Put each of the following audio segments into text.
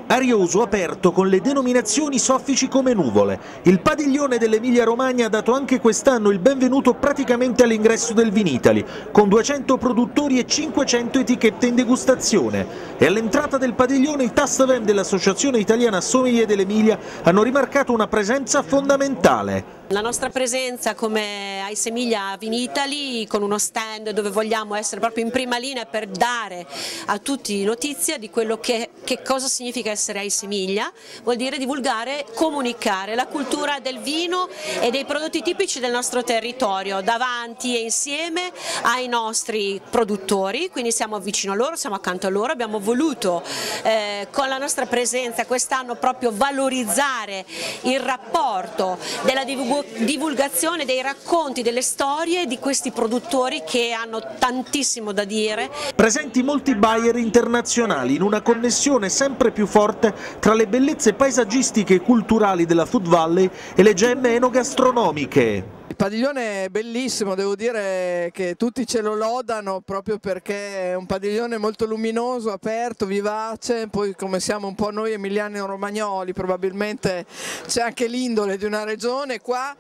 Arioso aperto con le denominazioni soffici come nuvole. Il padiglione dell'Emilia-Romagna ha dato anche quest'anno il benvenuto praticamente all'ingresso del Vinitaly, con 200 produttori e 500 etichette in degustazione. E all'entrata del padiglione i Tastvin dell'Associazione Italiana Sommelier dell'Emilia hanno rimarcato una presenza fondamentale. La nostra presenza come Ice Emilia Vinitaly, con uno stand dove vogliamo essere proprio in prima linea per dare a tutti notizia di quello che cosa significa essere Ice Emilia, vuol dire divulgare, comunicare la cultura del vino e dei prodotti tipici del nostro territorio davanti e insieme ai nostri produttori, quindi siamo vicino a loro, siamo accanto a loro, abbiamo voluto con la nostra presenza quest'anno proprio valorizzare il rapporto della divulgazione dei racconti, delle storie di questi produttori che hanno tantissimo da dire. Presenti molti buyer internazionali in una connessione sempre più forte tra le bellezze paesaggistiche e culturali della Food Valley e le gemme enogastronomiche. Il padiglione è bellissimo, devo dire che tutti ce lo lodano proprio perché è un padiglione molto luminoso, aperto, vivace, poi come siamo un po' noi emiliani romagnoli probabilmente c'è anche l'indole di una regione qua,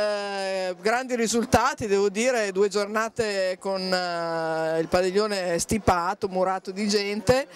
grandi risultati, devo dire, 2 giornate con il padiglione stipato, murato di gente,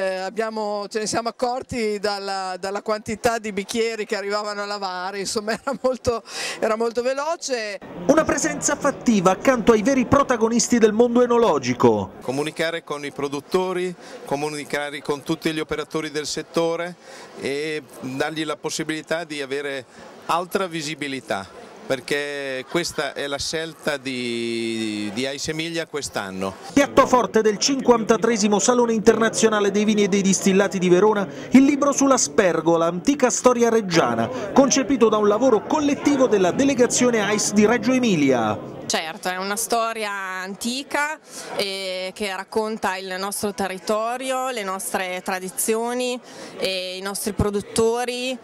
ce ne siamo accorti dalla quantità di bicchieri che arrivavano a lavare, insomma era molto veloce. Una presenza fattiva accanto ai veri protagonisti del mondo enologico. Comunicare con i produttori, comunicare con tutti gli operatori del settore e dargli la possibilità di avere altra visibilità, perché questa è la scelta di Ice Emilia quest'anno. Piatto forte del 53° Salone Internazionale dei Vini e dei Distillati di Verona, il libro sulla Spergola, antica storia reggiana, concepito da un lavoro collettivo della delegazione Ice di Reggio Emilia. Certo, è una storia antica che racconta il nostro territorio, le nostre tradizioni, i nostri produttori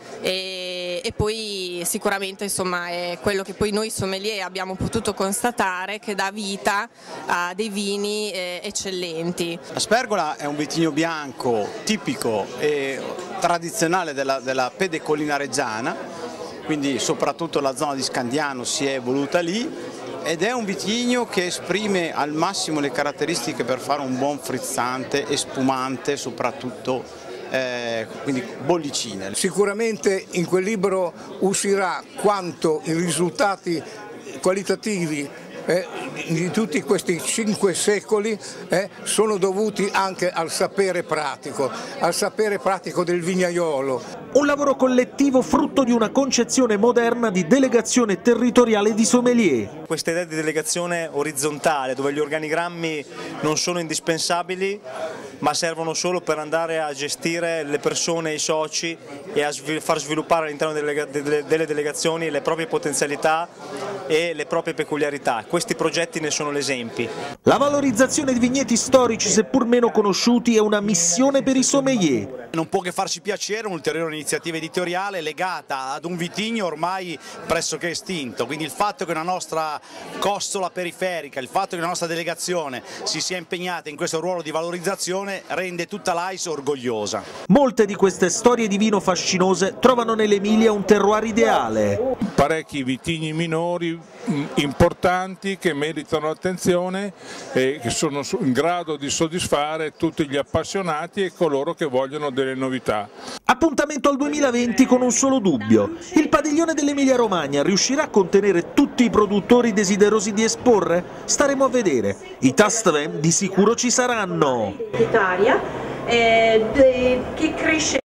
e poi sicuramente insomma, è quello che poi noi sommelier abbiamo potuto constatare che dà vita a dei vini eccellenti. La Spergola è un vitigno bianco tipico e tradizionale della pedecolina reggiana, quindi soprattutto la zona di Scandiano si è evoluta lì. Ed è un vitigno che esprime al massimo le caratteristiche per fare un buon frizzante e spumante, soprattutto quindi bollicine. Sicuramente in quel libro uscirà quanto i risultati qualitativi di tutti questi 5 secoli sono dovuti anche al sapere pratico del vignaiolo. Un lavoro collettivo frutto di una concezione moderna di delegazione territoriale di sommelier. Questa idea di delegazione orizzontale, dove gli organigrammi non sono indispensabili, ma servono solo per andare a gestire le persone, i soci e a far sviluppare all'interno delle delegazioni le proprie potenzialità e le proprie peculiarità. Questi progetti ne sono l'esempio. La valorizzazione di vigneti storici, seppur meno conosciuti, è una missione per i sommelier. Non può che farci piacere un'ulteriore iniziativa editoriale legata ad un vitigno ormai pressoché estinto, quindi il fatto che una nostra costola periferica, il fatto che la nostra delegazione si sia impegnata in questo ruolo di valorizzazione rende tutta l'AIS orgogliosa. Molte di queste storie di vino fascinose trovano nell'Emilia un terroir ideale. Parecchi vitigni minori importanti che meritano attenzione e che sono in grado di soddisfare tutti gli appassionati e coloro che vogliono delle novità. Appuntamento al 2020 con un solo dubbio: il padiglione dell'Emilia Romagna riuscirà a contenere tutti i produttori desiderosi di esporre? Staremo a vedere. I Tastvin di sicuro ci saranno. Che cresce